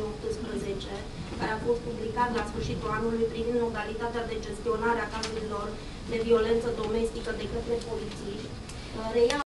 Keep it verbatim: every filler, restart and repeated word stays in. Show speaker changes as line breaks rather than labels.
optsprezece, care a fost publicat la sfârșitul anului privind modalitatea de gestionare a cazurilor de violență domestică de către polițiști, reia